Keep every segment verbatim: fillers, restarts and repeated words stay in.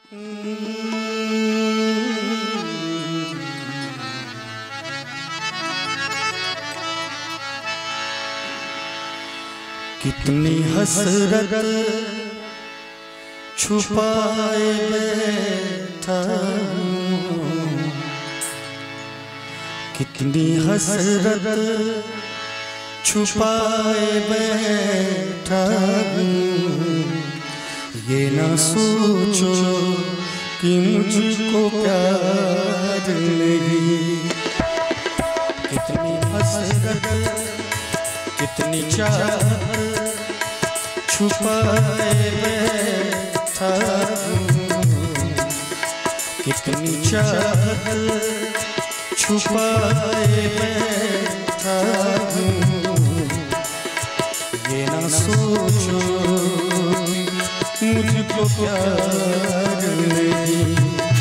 कितनी हसरत छुपाए बैठा हूँ, कितनी हसरत छुपाए बैठा हूँ। ये ना सोचो कि मुझको प्यार नहीं। कितनी हसरत कितनी चाहत छुपाए बैठा हूँ, कितनी चाहत छुपाए बैठा हूँ। ये ना सोचो मुझको प्यार नहीं।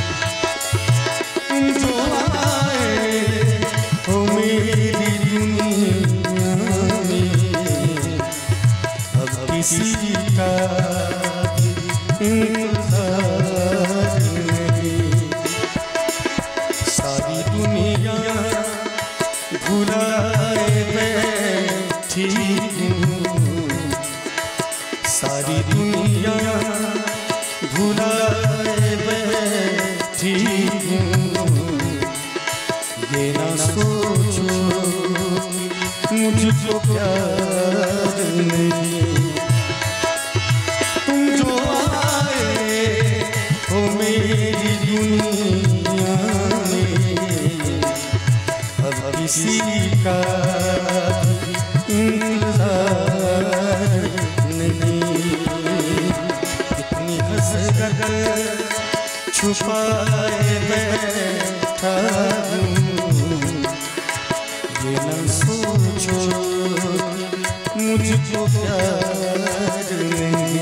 जो आए हो मेरी दुनिया में, अब किसी का इंतजार नहीं। सारी दुनिया भुलाए बैठी हूँ, सारी दुनिया भुलाए बैठी हूँ। ये ना सोचो मुझको प्यार नहीं। तुम जो आए हो मेरी दुनिया में, अब किसी का इंतजार नहीं। कितनी हसरत छुपाए बैठा हूँ, ये न सोचो मुझको प्यार नहीं।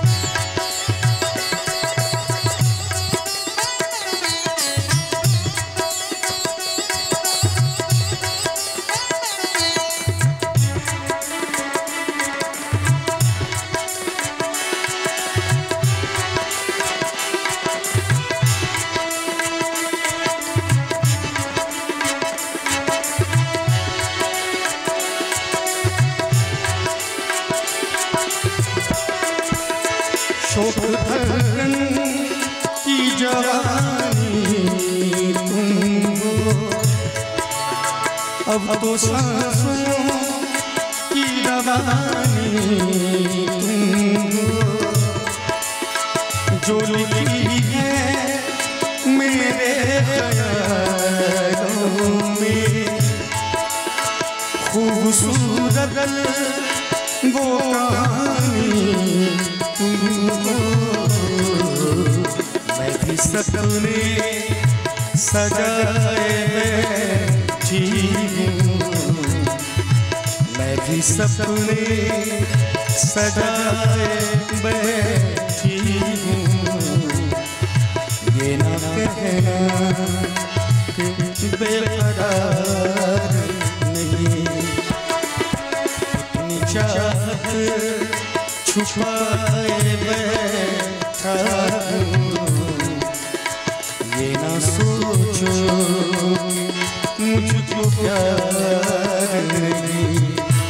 शोक धड़कन की जवानी तुम हो, अब तो सांसों की रवानी तुम हो। जो लिखी है मेरे ख्यालों में, खूबसूरत वो कहानी तुमको। मैं भी सपने सजाए बैठी हूँ, मैं भी सपने सजाए बैठी हूँ। ये ना कहना कि बेकरार नहीं। कितनी चाहत छुपाए बैठा हूँ, ये ना सोचो मुझको प्यार नहीं।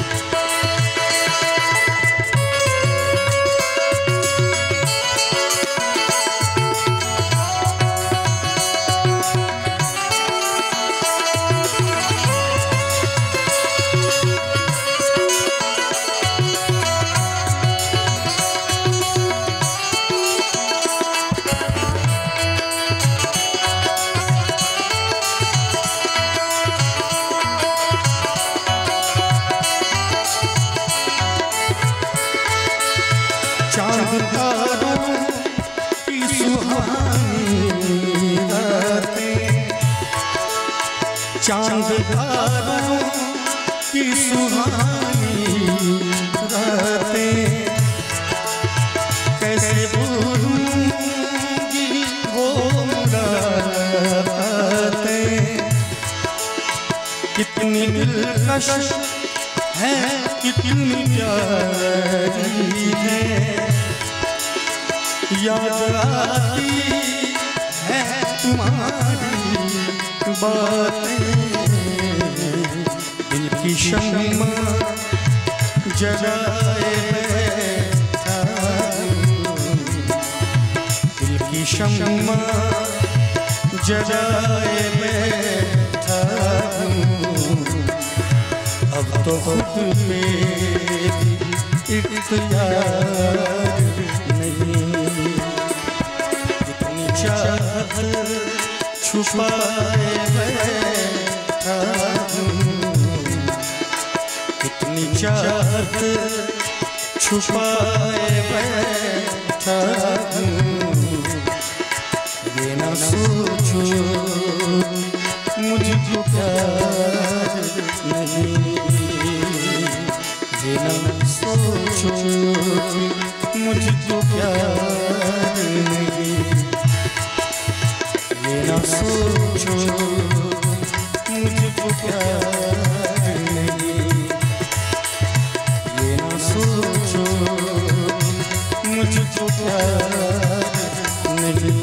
चाँद तारों की सुहानी रातें, चाँद तारों की सुहानी रातें, कैसे भूलूंगी वो मुलाकातें। कितनी दिलकश है कितनी प्यारी है, याद आती शम्मा जलाए बैठा हूँ, दिल की शम्मा जलाए बैठा हूँ। अब तो खुद पे इख्तियार नहीं, इतनी चाहत छुपाए बैठा हूँ, इतनी चाहत छुपाए बैठा हूँ। ये ना सोचो मुझको प्यार नहीं, ये ना सोचो मुझको प्यार नहीं, ये ना सोचो मुझको प्यार नहीं, ये ना सोचो मुझको प्यार नहीं।